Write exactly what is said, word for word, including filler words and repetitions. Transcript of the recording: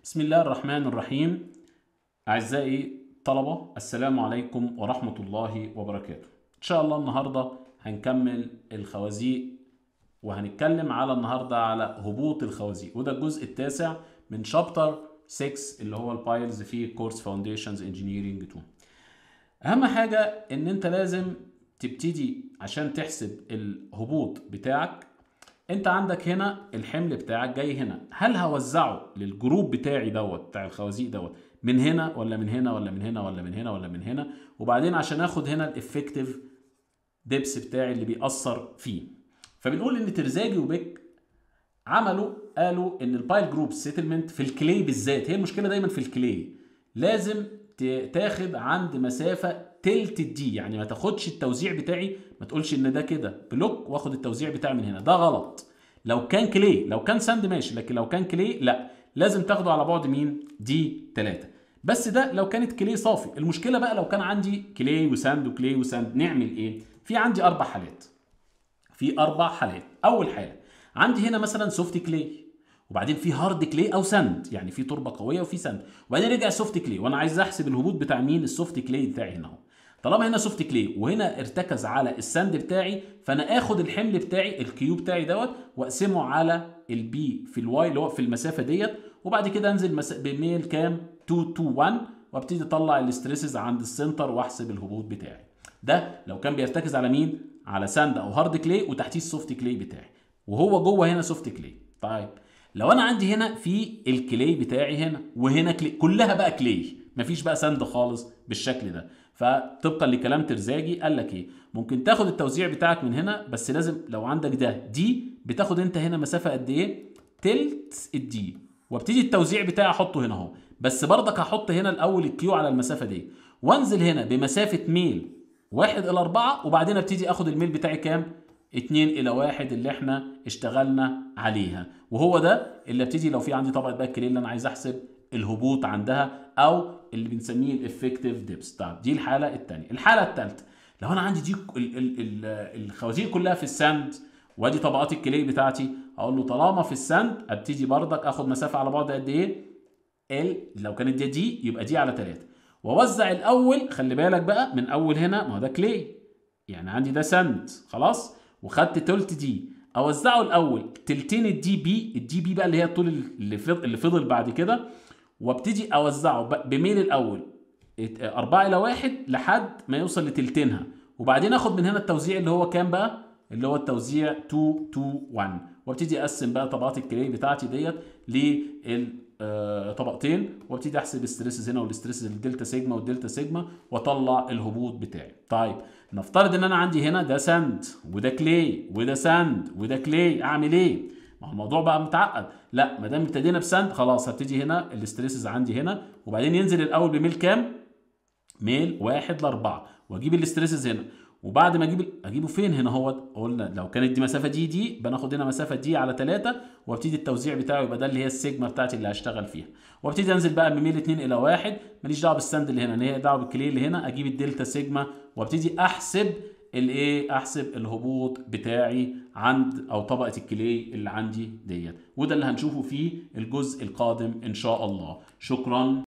بسم الله الرحمن الرحيم. أعزائي الطلبة، السلام عليكم ورحمة الله وبركاته. إن شاء الله النهاردة هنكمل الخوازيق، وهنتكلم على النهاردة على هبوط الخوازيق، وده الجزء التاسع من شابتر ستة اللي هو البايلز في كورس فاونديشنز انجينيرنج اتنين. أهم حاجة إن أنت لازم تبتدي عشان تحسب الهبوط بتاعك. انت عندك هنا الحمل بتاعك جاي هنا، هل هوزعه للجروب بتاعي دوت بتاع الخوازيق دوت من هنا ولا من هنا ولا من هنا ولا من هنا ولا من هنا، وبعدين عشان اخد هنا الافكتيف ديبس بتاعي اللي بيأثر فيه. فبنقول ان ترزاجي وبيك عملوا قالوا ان البايل جروب سيتلمنت في الكلي بالذات، هي المشكله دايما في الكلي، لازم تاخد عند مسافه تلت الدي، يعني ما تاخدش التوزيع بتاعي، ما تقولش ان ده كده بلوك واخد التوزيع بتاعي من هنا، ده غلط. لو كان كلي، لو كان ساند ماشي، لكن لو كان كلي لا، لازم تاخده على بعد مين؟ دي تلاتة. بس ده لو كانت كلي صافي. المشكله بقى لو كان عندي كلي وساند وكلي وساند، نعمل ايه؟ في عندي اربع حالات. في اربع حالات. اول حاله عندي هنا مثلا سوفت كلي، وبعدين في هارد كلي او ساند، يعني في تربه قويه وفي ساند، وبعدين رجع سوفت كلي، وانا عايز احسب الهبوط بتاع مين؟ السوفت كلي بتاعي هنا اهو. طالما هنا سوفت كلي وهنا ارتكز على الساند بتاعي، فانا اخد الحمل بتاعي الكيو بتاعي دوت واقسمه على البي في الواي اللي هو في المسافه ديت، وبعد كده انزل مس... بميل كام؟ اتنين اتنين واحد، وابتدي اطلع الاستريسز عند السنتر واحسب الهبوط بتاعي. ده لو كان بيرتكز على مين؟ على ساند او هارد كلي وتحتيه السوفت كلي بتاعي، وهو جوه هنا سوفت كلي. طيب لو انا عندي هنا في الكلي بتاعي هنا وهنا كلي، كلها بقى كلي، مفيش بقى ساند خالص بالشكل ده، فطبقا لكلام ترزاجي قال لك ايه؟ ممكن تاخد التوزيع بتاعك من هنا، بس لازم لو عندك ده دي، بتاخد انت هنا مسافه قد ايه؟ تلت الدي، وابتدي التوزيع بتاعي احطه هنا اهو، بس برضك هحط هنا الاول الكيو على المسافه دي، وانزل هنا بمسافه ميل واحد الى اربعة، وبعدين ابتدي اخد الميل بتاعي كام؟ اتنين الى واحد اللي احنا اشتغلنا عليها، وهو ده اللي ابتدي لو في عندي طبقه باك كلي اللي انا عايز احسب الهبوط عندها، او اللي بنسميه الافكتيف ديبس. طب دي الحاله الثانيه. الحاله الثالثه لو انا عندي دي ال ال ال الخوازيق كلها في الساند، وادي طبقات الكلي بتاعتي، اقول له طالما في الساند ابتدي بردك اخد مسافه على بعد قد ايه؟ ال لو كانت دي دي يبقى دي على تلاتة، واوزع الاول. خلي بالك بقى من اول هنا، ما هو ده كلي، يعني عندي ده ساند خلاص، وخدت تلت دي، اوزعه الاول تلتين الدي بي، الدي بي بقى اللي هي الطول اللي فضل اللي فضل بعد كده، وابتدي اوزعه بميل الاول اربعة الى واحد لحد ما يوصل لتلتينها، وبعدين اخد من هنا التوزيع اللي هو كام بقى؟ اللي هو التوزيع اتنين اتنين واحد، وابتدي اقسم بقى طبقات الكلي بتاعتي ديت لطبقتين، وابتدي احسب الستريسز هنا والستريسز الدلتا سيجما والدلتا سيجما، واطلع الهبوط بتاعي. طيب نفترض ان انا عندي هنا ده ساند وده كلي وده ساند وده كلي، اعمل ايه؟ ما هو الموضوع بقى متعقد. لا، ما دام ابتدينا بساند خلاص، هبتدي هنا الاستريسز عندي هنا، وبعدين ينزل الاول بميل كام؟ ميل واحد لاربعة، واجيب الاستريسز هنا، وبعد ما اجيب اجيبه فين هنا اهوت؟ قلنا لو كانت دي مسافه دي دي بناخد هنا مسافه دي على تلاتة، وابتدي التوزيع بتاعه يبقى ده اللي هي السيجما بتاعتي اللي هشتغل فيها، وابتدي انزل بقى من ميل اتنين الى واحد، ماليش دعوه بالساند اللي هنا، اللي هي دعوه بالكلي اللي هنا، اجيب الدلتا سيجما وابتدي احسب الايه؟ احسب الهبوط بتاعي عند او طبقه الكلي اللي عندي ديت، وده اللي هنشوفه في الجزء القادم ان شاء الله. شكرا.